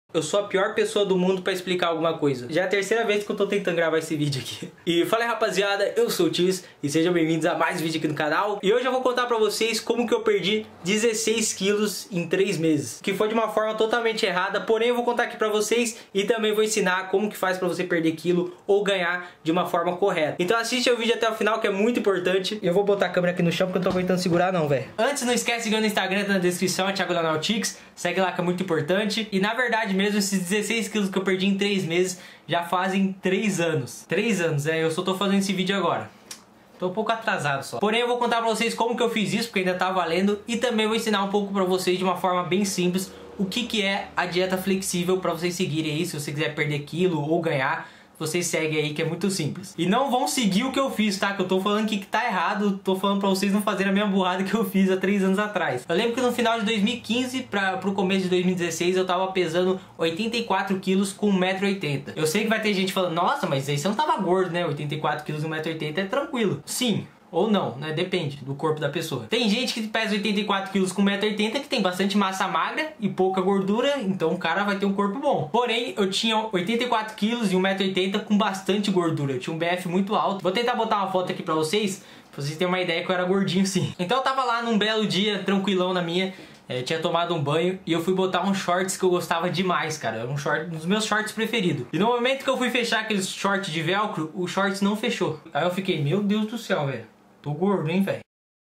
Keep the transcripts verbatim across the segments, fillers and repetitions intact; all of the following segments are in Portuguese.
Eu sou a pior pessoa do mundo pra explicar alguma coisa. Já é a terceira vez que eu tô tentando gravar esse vídeo aqui. E fala aí, rapaziada, eu sou o Tis e sejam bem-vindos a mais um vídeo aqui no canal. E hoje eu vou contar pra vocês como que eu perdi dezesseis quilos em três meses. Que foi de uma forma totalmente errada, porém eu vou contar aqui pra vocês e também vou ensinar como que faz pra você perder quilo ou ganhar de uma forma correta. Então assiste o vídeo até o final que é muito importante. Eu vou botar a câmera aqui no chão porque eu não tô aguentando segurar não, velho. Antes, não esquece de seguir no Instagram, tá na descrição, é Thiago Tix. Segue lá que é muito importante. E na verdade mesmo, esses dezesseis quilos que eu perdi em três meses já fazem três anos. três anos, é, eu só tô fazendo esse vídeo agora. Tô um pouco atrasado só. Porém eu vou contar pra vocês como que eu fiz isso, porque ainda tá valendo. E também vou ensinar um pouco pra vocês de uma forma bem simples o que que é a dieta flexível pra vocês seguirem aí. Se você quiser perder quilo ou ganhar, vocês seguem aí, que é muito simples. E não vão seguir o que eu fiz, tá? Que eu tô falando aqui que tá errado. Tô falando pra vocês não fazerem a mesma burrada que eu fiz há três anos atrás. Eu lembro que no final de dois mil e quinze pra, pro começo de dois mil e dezesseis eu tava pesando oitenta e quatro quilos com um metro e oitenta. Eu sei que vai ter gente falando, nossa, mas aí você não tava gordo, né? oitenta e quatro quilos e um metro e oitenta é tranquilo. Sim. Ou não, né? Depende do corpo da pessoa. Tem gente que pesa oitenta e quatro quilos com um metro e oitenta que tem bastante massa magra e pouca gordura, então o cara vai ter um corpo bom. Porém, eu tinha oitenta e quatro quilos e um metro e oitenta com bastante gordura. Eu tinha um B F muito alto. Vou tentar botar uma foto aqui pra vocês, pra vocês terem uma ideia que eu era gordinho sim. Então eu tava lá num belo dia, tranquilão na minha. É, tinha tomado um banho e eu fui botar uns shorts que eu gostava demais, cara. Um short, um dos meus shorts preferidos. E no momento que eu fui fechar aqueles shorts de velcro, o shorts não fechou. Aí eu fiquei, meu Deus do céu, velho. Tô gordo, hein, velho.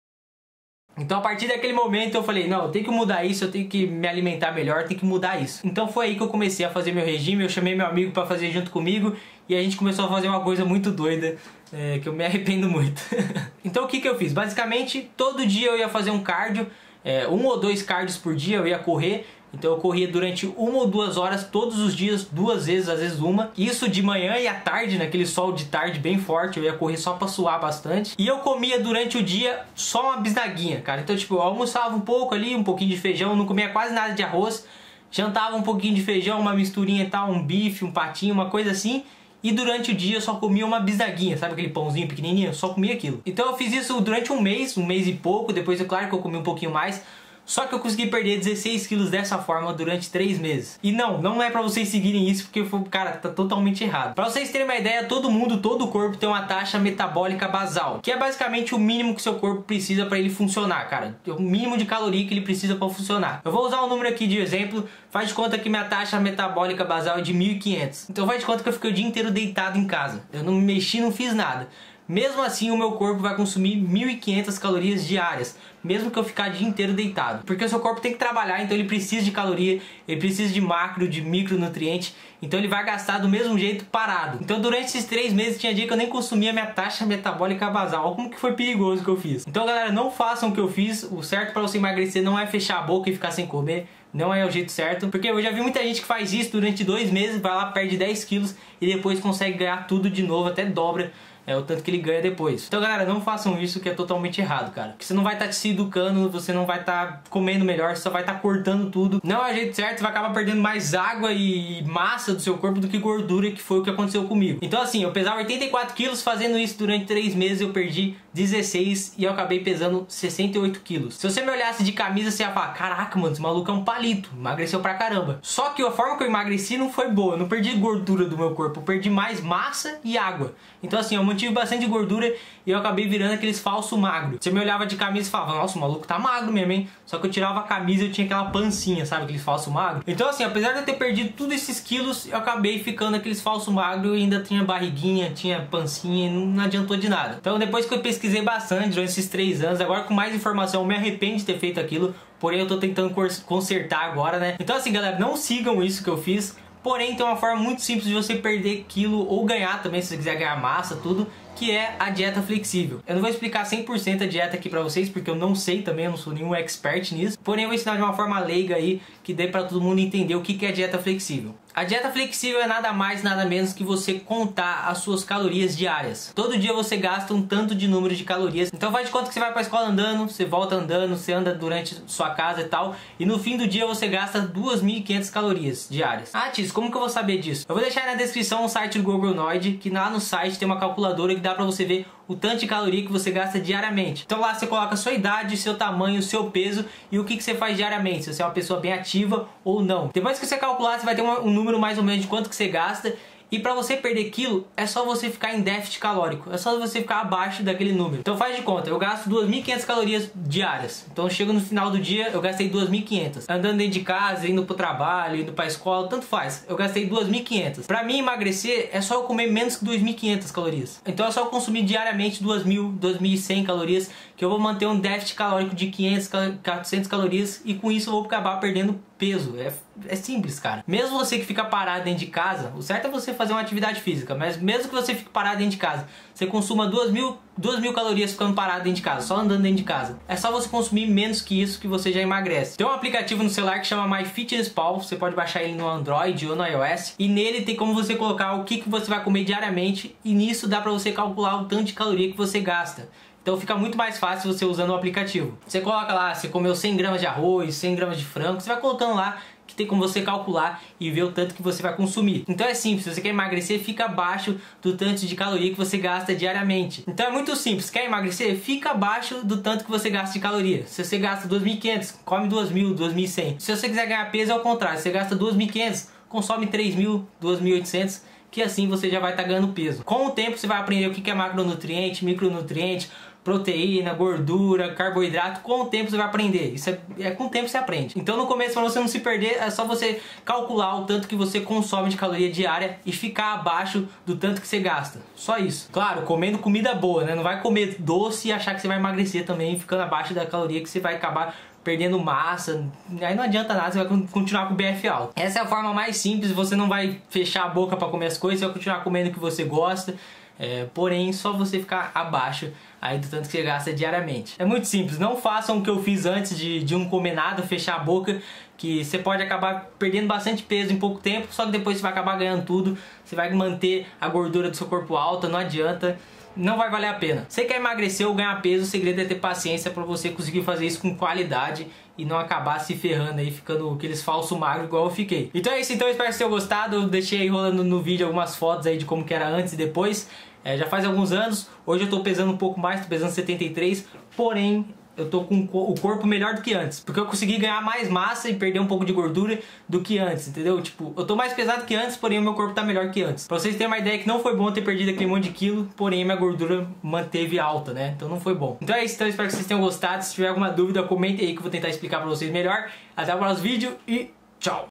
Então a partir daquele momento eu falei, não, eu tenho que mudar isso, eu tenho que me alimentar melhor, eu tenho que mudar isso. Então foi aí que eu comecei a fazer meu regime, eu chamei meu amigo pra fazer junto comigo e a gente começou a fazer uma coisa muito doida, é, que eu me arrependo muito. Então o que que eu fiz? Basicamente, todo dia eu ia fazer um cardio, é, um ou dois cardios por dia eu ia correr. Então eu corria durante uma ou duas horas todos os dias, duas vezes, às vezes uma. Isso de manhã e à tarde, naquele sol de tarde bem forte, eu ia correr só pra suar bastante. E eu comia durante o dia só uma bisnaguinha, cara. Então tipo, eu almoçava um pouco ali, um pouquinho de feijão, não comia quase nada de arroz. Jantava um pouquinho de feijão, uma misturinha e tal, um bife, um patinho, uma coisa assim. E durante o dia eu só comia uma bisnaguinha, sabe aquele pãozinho pequenininho? Eu só comia aquilo. Então eu fiz isso durante um mês, um mês e pouco. Depois é claro que eu comi um pouquinho mais. Só que eu consegui perder dezesseis quilos dessa forma durante três meses. E não, não é pra vocês seguirem isso, porque, cara, tá totalmente errado. Pra vocês terem uma ideia, todo mundo, todo o corpo tem uma taxa metabólica basal, que é basicamente o mínimo que seu corpo precisa pra ele funcionar, cara. O mínimo de caloria que ele precisa pra funcionar. Eu vou usar um número aqui de exemplo. Faz de conta que minha taxa metabólica basal é de mil e quinhentos. Então faz de conta que eu fiquei o dia inteiro deitado em casa. Eu não me mexi, não fiz nada. Mesmo assim, o meu corpo vai consumir mil e quinhentas calorias diárias, mesmo que eu ficar o dia inteiro deitado. Porque o seu corpo tem que trabalhar, então ele precisa de caloria, ele precisa de macro, de micronutriente, então ele vai gastar do mesmo jeito parado. Então durante esses três meses tinha dia que eu nem consumia minha taxa metabólica basal. Olha como que foi perigoso o que eu fiz. Então galera, não façam o que eu fiz. O certo para você emagrecer não é fechar a boca e ficar sem comer. Não é o jeito certo, porque eu já vi muita gente que faz isso durante dois meses, vai lá, perde dez quilos e depois consegue ganhar tudo de novo, até dobra. É o tanto que ele ganha depois. Então galera, não façam isso, que é totalmente errado, cara. Porque você não vai estar tá se educando, você não vai estar tá comendo melhor, você só vai estar tá cortando tudo. Não é o jeito certo, você vai acabar perdendo mais água e massa do seu corpo do que gordura, que foi o que aconteceu comigo. Então assim, eu pesava oitenta e quatro quilos, fazendo isso durante três meses eu perdi dezesseis e eu acabei pesando sessenta e oito quilos. Se você me olhasse de camisa, você ia falar, caraca mano, esse maluco é um palito, emagreceu pra caramba. Só que a forma que eu emagreci não foi boa, eu não perdi gordura do meu corpo, eu perdi mais massa e água. Então assim, eu mantive bastante gordura e eu acabei virando aqueles falsos magros. Você me olhava de camisa e falava, nossa, o maluco tá magro mesmo, hein? Só que eu tirava a camisa e eu tinha aquela pancinha, sabe? Aqueles falsos magros. Então assim, apesar de eu ter perdido todos esses quilos, eu acabei ficando aqueles falsos magros e ainda tinha barriguinha, tinha pancinha e não adiantou de nada. Então depois que eu pesquisei bastante durante esses três anos, agora com mais informação, eu me arrependo de ter feito aquilo. Porém eu tô tentando consertar agora, né? Então assim, galera, não sigam isso que eu fiz. Porém, tem uma forma muito simples de você perder quilo ou ganhar também, se você quiser ganhar massa, tudo, que é a dieta flexível. Eu não vou explicar cem por cento a dieta aqui pra vocês, porque eu não sei também, eu não sou nenhum expert nisso. Porém, eu vou ensinar de uma forma leiga aí, que dê pra todo mundo entender o que é a dieta flexível. A dieta flexível é nada mais, nada menos que você contar as suas calorias diárias. Todo dia você gasta um tanto de número de calorias. Então faz de conta que você vai pra escola andando, você volta andando, você anda durante sua casa e tal. E no fim do dia você gasta duas mil e quinhentas calorias diárias. Ah, Tis, como que eu vou saber disso? Eu vou deixar aí na descrição um site do Gogonoid, que lá no site tem uma calculadora dá pra você ver o tanto de caloria que você gasta diariamente. Então lá você coloca a sua idade, seu tamanho, seu peso e o que, que você faz diariamente, se você é uma pessoa bem ativa ou não. Depois que você calcular, você vai ter um, um número mais ou menos de quanto que você gasta. E pra você perder quilo, é só você ficar em déficit calórico. É só você ficar abaixo daquele número. Então faz de conta, eu gasto duas mil e quinhentas calorias diárias. Então chego no final do dia, eu gastei duas mil e quinhentas. Andando dentro de casa, indo pro trabalho, indo pra escola, tanto faz. Eu gastei duas mil e quinhentas. Pra mim emagrecer, é só eu comer menos que duas mil e quinhentas calorias. Então é só eu consumir diariamente duas mil, duas mil e cem calorias, que eu vou manter um déficit calórico de quinhentas, quatrocentas calorias. E com isso eu vou acabar perdendo peso. É, é simples, cara. Mesmo você que fica parado dentro de casa, o certo é você fazer uma atividade física, mas mesmo que você fique parado dentro de casa, você consuma duas mil, duas mil calorias ficando parado dentro de casa, só andando dentro de casa. É só você consumir menos que isso que você já emagrece. Tem um aplicativo no celular que chama MyFitnessPal, você pode baixar ele no Android ou no iOS, e nele tem como você colocar o que, que você vai comer diariamente, e nisso dá pra você calcular o tanto de caloria que você gasta. Então fica muito mais fácil você usando o aplicativo. Você coloca lá, você comeu cem gramas de arroz, cem gramas de frango, você vai colocando lá que tem como você calcular e ver o tanto que você vai consumir. Então é simples, se você quer emagrecer, fica abaixo do tanto de caloria que você gasta diariamente. Então é muito simples, quer emagrecer? Fica abaixo do tanto que você gasta de caloria. Se você gasta duas mil e quinhentas, come duas mil, duas mil e cem. Se você quiser ganhar peso, é o contrário, se você gasta duas mil e quinhentas, consome três mil, duas mil e oitocentas, que assim você já vai estar ganhando peso. Com o tempo você vai aprender o que é macronutriente, micronutriente, proteína, gordura, carboidrato. Com o tempo você vai aprender. Isso é, é com o tempo você aprende. Então no começo, para você não se perder, é só você calcular o tanto que você consome de caloria diária e ficar abaixo do tanto que você gasta. Só isso. Claro, comendo comida boa, né? Não vai comer doce e achar que você vai emagrecer também, ficando abaixo da caloria, que você vai acabar perdendo massa. Aí não adianta nada, você vai continuar com o B F alto. Essa é a forma mais simples, você não vai fechar a boca para comer as coisas, você vai continuar comendo o que você gosta. É, porém, só você ficar abaixo aí do tanto que você gasta diariamente. É muito simples, não façam o que eu fiz antes de, de um comer nada, fechar a boca, que você pode acabar perdendo bastante peso em pouco tempo, só que depois você vai acabar ganhando tudo, você vai manter a gordura do seu corpo alta, não adianta, não vai valer a pena. Você quer emagrecer ou ganhar peso, o segredo é ter paciência para você conseguir fazer isso com qualidade e não acabar se ferrando aí, ficando aqueles falsos magros igual eu fiquei. Então é isso, então eu espero que vocês tenham gostado. Eu deixei aí rolando no vídeo algumas fotos aí de como que era antes e depois. É, já faz alguns anos, hoje eu tô pesando um pouco mais, tô pesando setenta e três, porém eu tô com o corpo melhor do que antes, porque eu consegui ganhar mais massa e perder um pouco de gordura do que antes, entendeu? Tipo, eu tô mais pesado que antes, porém o meu corpo tá melhor que antes. Pra vocês terem uma ideia que não foi bom ter perdido aquele monte de quilo, porém minha gordura manteve alta, né? Então não foi bom. Então é isso, então eu espero que vocês tenham gostado. Se tiver alguma dúvida, comente aí que eu vou tentar explicar pra vocês melhor. Até o próximo vídeo e tchau!